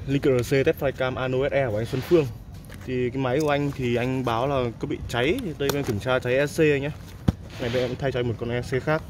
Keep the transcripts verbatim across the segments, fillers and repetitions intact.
Link rờ xê test flycam Ano ét e của anh Xuân Phương. Thì cái máy của anh thì anh báo là có bị cháy. Thì đây bên kiểm tra cháy e xê anh nhé. Này bên em thay cho anh một con e xê khác.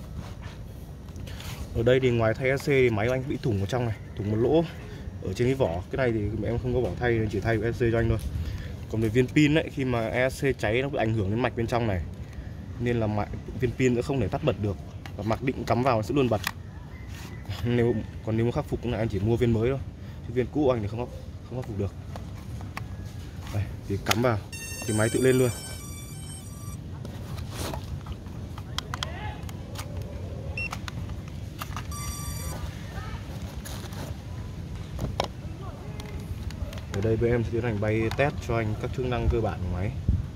Ở đây thì ngoài thay e xê thì máy của anh bị thủng ở trong này, thủng một lỗ ở trên cái vỏ. Cái này thì em không có vỏ thay nên chỉ thay e xê cho anh thôi. Còn về viên pin ấy, khi mà e xê cháy nó bị ảnh hưởng đến mạch bên trong này, nên là mạch, viên pin sẽ không thể tắt bật được, và mặc định cắm vào nó sẽ luôn bật. Nếu còn nếu muốn khắc phục là anh chỉ mua viên mới thôi, chứ viên cũ anh thì không có không khắc phục được. Đây, thì cắm vào thì máy tự lên luôn. Ở đây bên em sẽ tiến hành bay test cho anh các chức năng cơ bản của máy.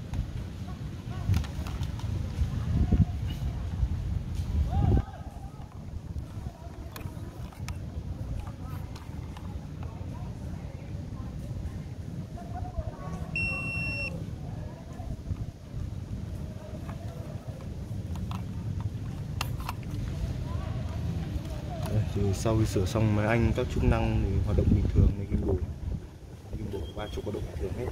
Đây, thì sau khi sửa xong máy anh các chức năng thì hoạt động bình thường, này gimbal gimbal ba chục hoạt động bình thường hết.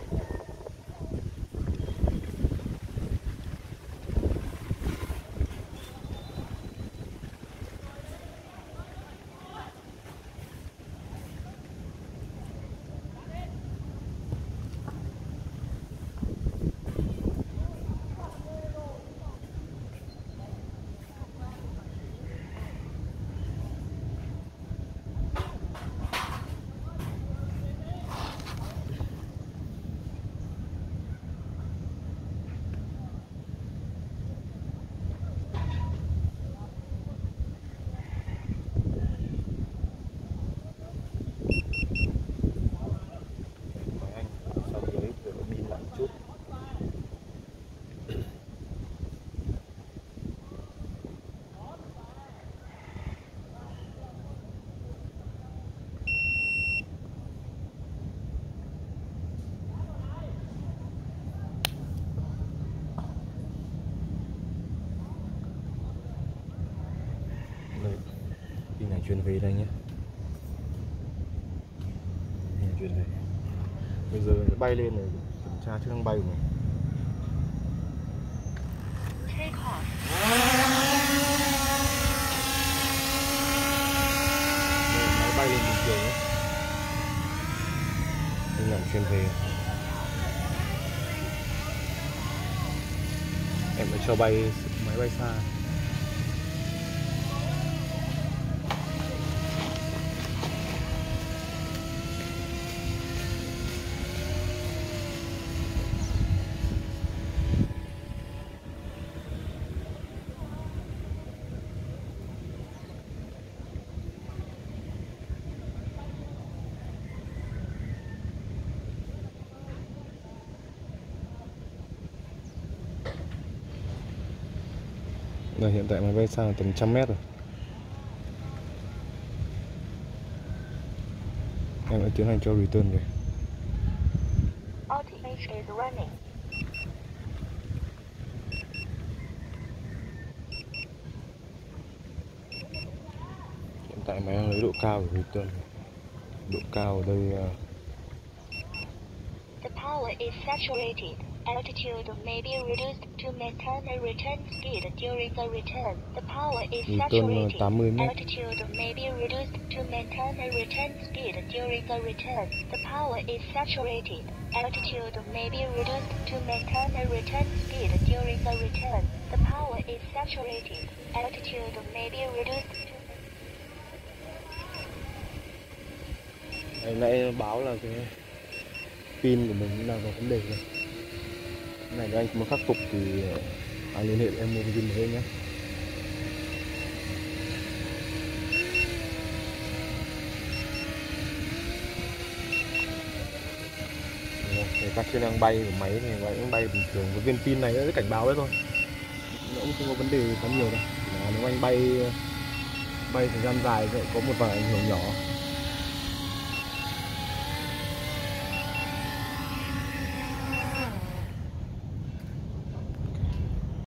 Pin này truyền về đây nhé. Pin này truyền về. Bây giờ nó bay lên này, kiểm tra chức năng bay của mình. Máy bay lên bình thường nhé. Pin này truyền về. Em phải cho bay máy bay xa. Rồi, hiện tại máy bay sang tầm trăm mét rồi. Em đã tiến hành cho return về. Hiện tại máy đang lấy độ cao để return. Độ cao ở đây uh... The power is saturated. Altitude may be reduced to maintain a return speed during the return. The power is saturated. Altitude may be reduced to maintain a return speed during the return. The power is saturated. Altitude may be reduced to maintain a return speed during the return. The power is saturated. Altitude may be reduced to... Hồi nãy báo là cái pin của mình đang có vấn đề rồi. Cái này nếu anh muốn khắc phục thì anh liên hệ với em mua cái pin mới nhé. Các chức năng bay của máy này vẫn bay bình thường, với viên pin này nó cảnh báo đấy thôi, nó cũng không có vấn đề quá nhiều đâu. Nếu anh bay bay thời gian dài sẽ có một vài ảnh hưởng nhỏ.